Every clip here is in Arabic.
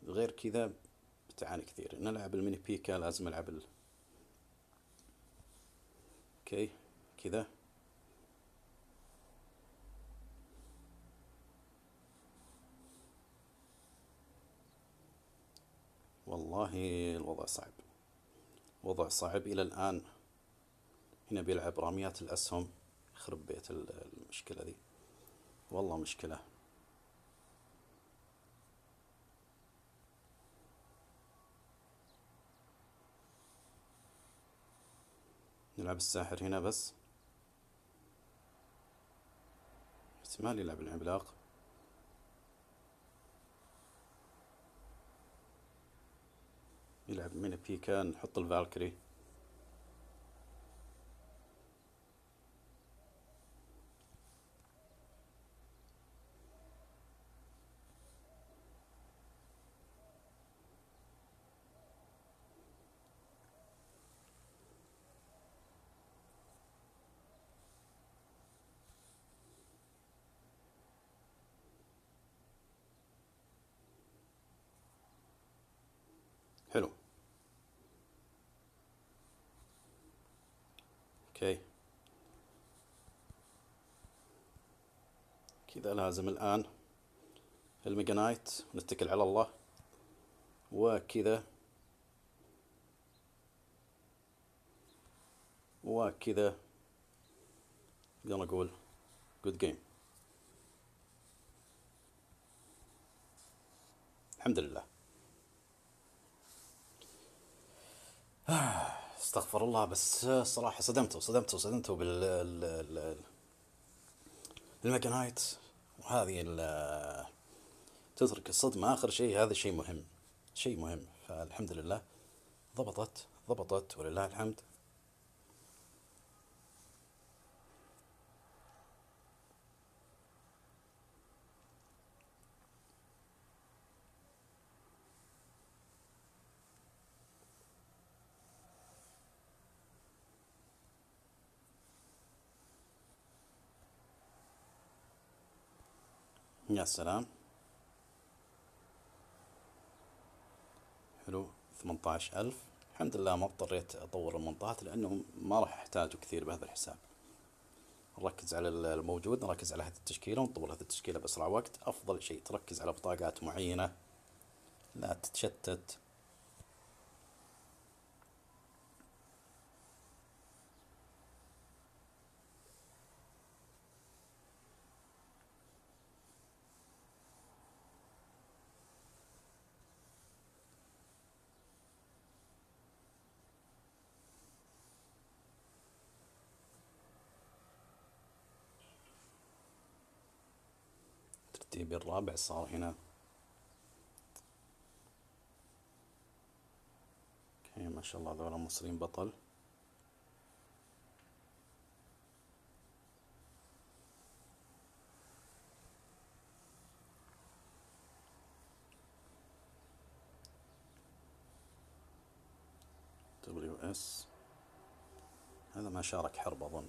غير كذا بتعاني كثير. نلعب الميني بيكا لازم العب اوكي كذا. والله الوضع صعب، وضع صعب إلى الآن. هنا بيلعب راميات الأسهم، يخرب بيت المشكلة ذي، والله مشكلة. نلعب الساحر هنا بس، احتمال يلعب العملاق. يلعب ميني بيكا، نحط الفالكري. حلو. اوكي كذا لازم الآن الميجا نايت نتكل على الله وكذا وكذا. gonna أقول good game. الحمد لله. استغفر الله، بس صراحة صدمته بالميجا نايت. وهذه تترك الصدمة آخر شيء، هذا شيء مهم، شيء مهم. فالحمد لله ضبطت ولله الحمد. يا سلام. حلو 18,000. الحمد لله ما اضطريت أطور المنطقات لأنه ما راح أحتاجه كثير بهذا الحساب. نركز على الموجود، نركز على هذه التشكيلة ونطور هذه التشكيلة بأسرع وقت. أفضل شيء تركز على بطاقات معينة، لا تتشتت. ترتيبي الرابع صار هنا. اوكي ما شاء الله ذولا المصريين بطل. WS هذا ما شارك حرب أظن.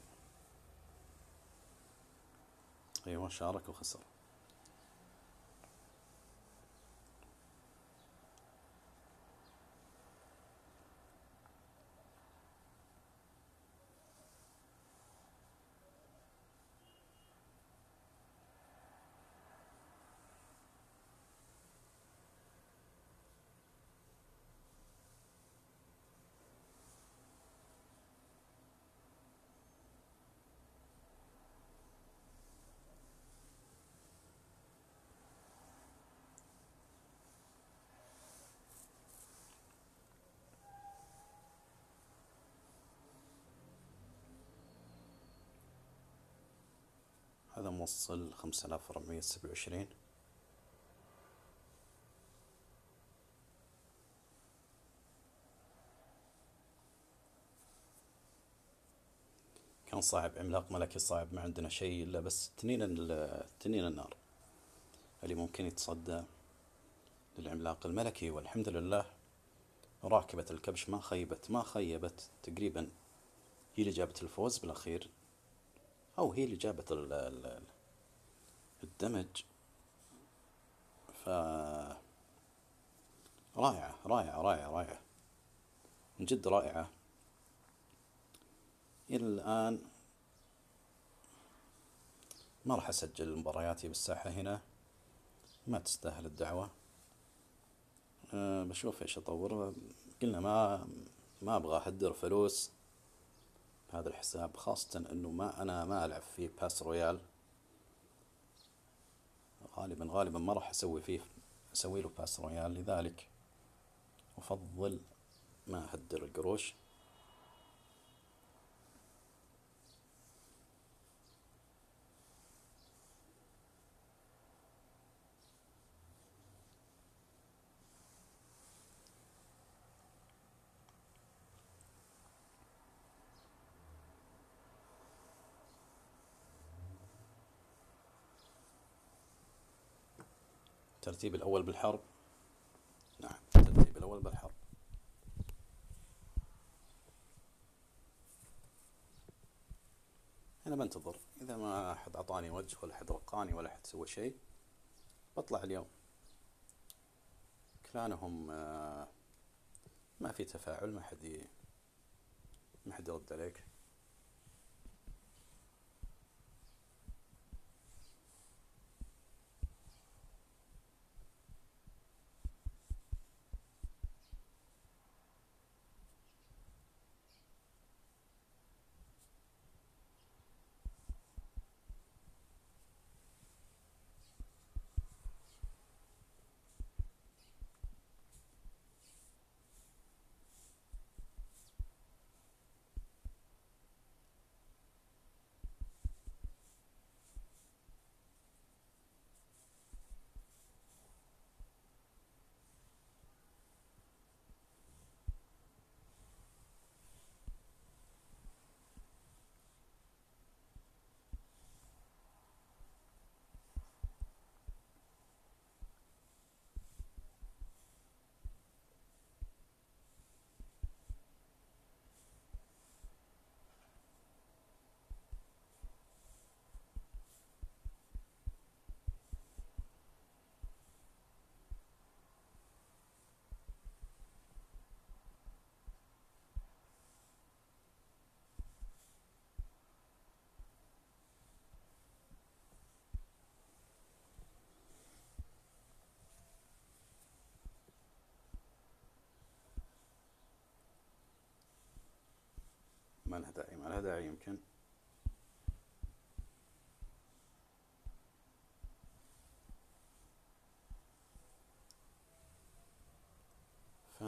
أيوة شارك وخسر. هذا موصل 5,427. كان صعب، عملاق ملكي صعب، ما عندنا شيء إلا بس تنين النار اللي ممكن يتصدى للعملاق الملكي. والحمد لله راكبة الكبش ما خيبت تقريبا. هي اللي جابت الفوز بالأخير، أو هي اللي جابت الدمج. ف رائعة رائعة رائعة رائعة، من جد رائعة. إلى الآن ما راح أسجل مبارياتي بالساحة هنا، ما تستاهل الدعوة. بشوف إيش أطور. قلنا ما أبغى أهدر فلوس هذا الحساب، خاصة إنه أنا ما ألعب فيه باس رويال. غالبا ما راح أسوي له باس رويال، لذلك أفضل ما أهدر القروش. الترتيب الأول بالحرب. نعم، الترتيب الأول بالحرب. أنا بنتظر، إذا ما أحد أعطاني وجه ولا أحد رقاني ولا أحد سوى شيء بطلع اليوم. كلانهم ما في تفاعل، ما حد يرد عليك. ما لها داعي يمكن. ف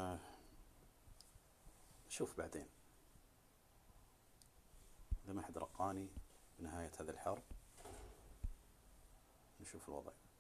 شوف بعدين، إذا ما حد رقاني بنهاية هذه الحرب نشوف الوضع.